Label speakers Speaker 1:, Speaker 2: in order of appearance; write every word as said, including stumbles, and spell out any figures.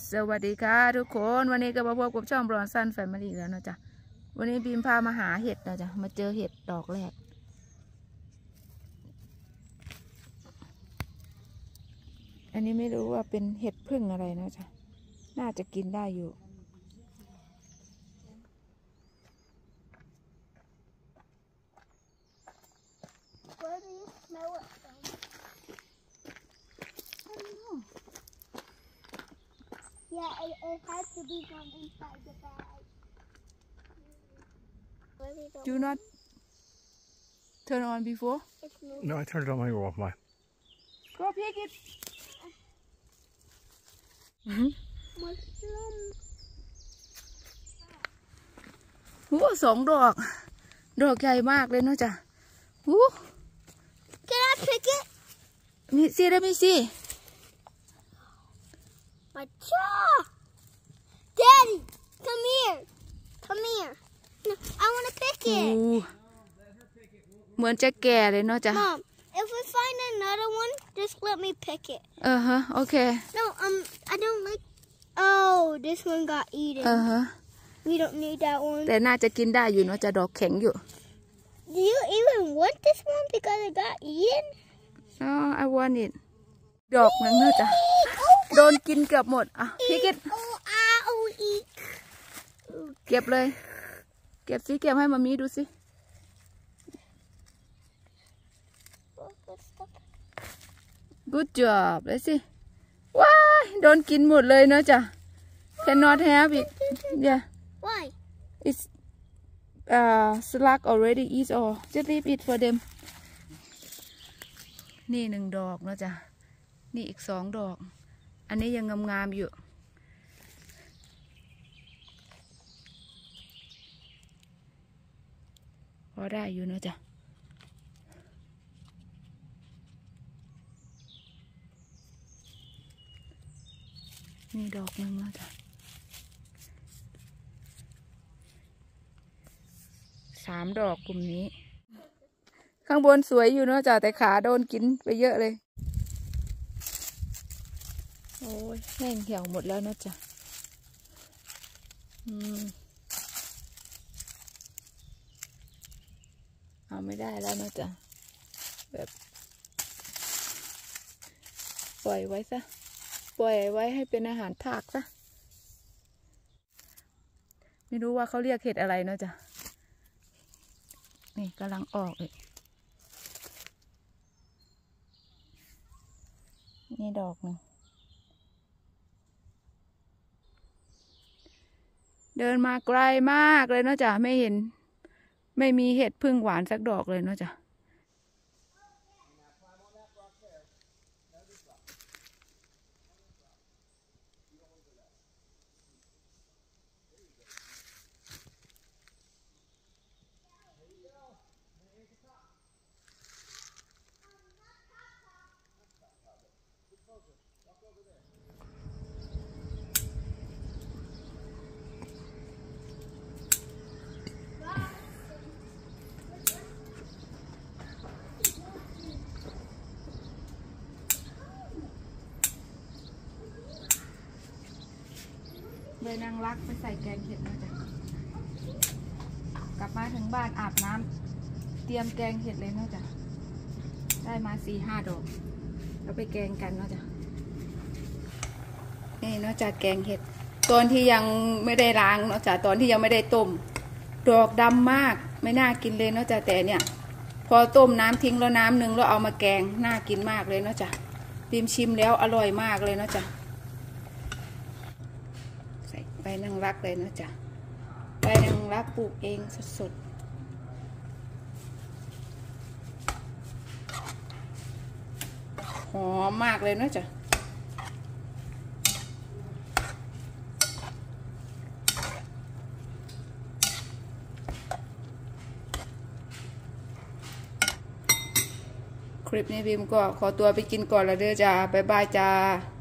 Speaker 1: สวัสดีค่ะทุกคนวันนี้ก็มาพบกับช่องบรอนซันแฟมิลี่แล้วนะจ๊ะวันนี้บีมพามาหาเห็ดนะจ๊ะมาเจอเห็ดดอกแรกอันนี้ไม่รู้ว่าเป็นเห็ดพึ่งอะไรนะจ๊ะน่าจะกินได้อยู่
Speaker 2: Yeah, it, it has to be from inside the bag.
Speaker 1: Do not turn on before.
Speaker 3: No, I turned it on when you were off mine.
Speaker 1: Go pick it.
Speaker 2: Mushroom.
Speaker 1: หูสองดอกดอกใหญ่มากเลยเนาะจ๊ะหู
Speaker 2: Can I pick it?
Speaker 1: มีสิได้มีสิ
Speaker 2: My jaw! Daddy, come here. Come here. No, I want to pick
Speaker 1: หู
Speaker 2: it.
Speaker 1: เหมือนจะแก่เลยเนาะจ๊ะ
Speaker 2: Mom, if we find another one, just let me pick it.
Speaker 1: เออฮะโอเค
Speaker 2: No, um, I don't like. Oh, this one got eaten.
Speaker 1: เออฮะ
Speaker 2: We don't need that one.
Speaker 1: แต่น่าจะกินได้อยู่เนาะจ๊ะดอกแข็งอยู่
Speaker 2: Do you even want this one because it got eaten?
Speaker 1: Oh I want it ดอกนึงเนาะจ๊ะโดนกินเกือบหมดอ่ะพี่กิด
Speaker 2: Oh, ah, oh, eat.
Speaker 1: เก็บเลยเก็บสิเก็บให้มามีดูสิ Good job เลยสิว้ายโดนกินหมดเลยเนาะจ๊ะ Cannot have it yeah
Speaker 2: Why?
Speaker 1: it's uh slug already eat all just leave it for them นี่หนึ่งดอกเนาะจ๊ะนี่อีกสองดอกอันนี้ยังงามๆอยู่พอได้อยู่เนาะจ๊ะนี่ดอกหนึ่งเนาะจ๊ะสามดอกกลุ่มนี้ข้างบนสวยอยู่เนาะจ๊ะแต่ขาโดนกินไปเยอะเลยโอ้ยแห้งเหี่ยวหมดแล้วเนาะจ๊ะอืมเอาไม่ได้แล้วเนาะจ๊ะแบบปล่อยไว้ซะปล่อยไว้ให้เป็นอาหารทากซะไม่รู้ว่าเขาเรียกเห็ดอะไรเนาะจ๊ะนี่กำลังออกเลยนี่ดอกหนึ่งเดินมาไกลมากเลยเนาะจ๊ะไม่เห็นไม่มีเห็ดพึ่งหวานสักดอกเลยเนาะจ๊ะเลยนางรักไปใส่แกงเห็ดนะจ๊ะกลับมาถึงบ้านอาบน้ำเตรียมแกงเห็ดเลยนะจ๊ะได้มาสี่ห้าดอกแล้วไปแกงกันเนาะจ๊ะนี่เนาะจ๊ะแกงเห็ดตอนที่ยังไม่ได้ล้างเนาะจ๊ะตอนที่ยังไม่ได้ต้มดอกดำมากไม่น่ากินเลยเนาะจ๊ะแต่เนี่ยพอต้มน้ำทิ้งแล้วน้ำหนึ่งแล้วเอามาแกงน่ากินมากเลยเนาะจ๊ะพิมชิมแล้วอร่อยมากเลยเนาะจ๊ะใบนางรักเลยนะจ๊ะใบนางรักปลูกเองสดๆหอมมากเลยนะจ๊ะคลิปนี้บิมก็ขอตัวไปกินก่อนแล้วเด้อจ้าบ๊ายบายจ้า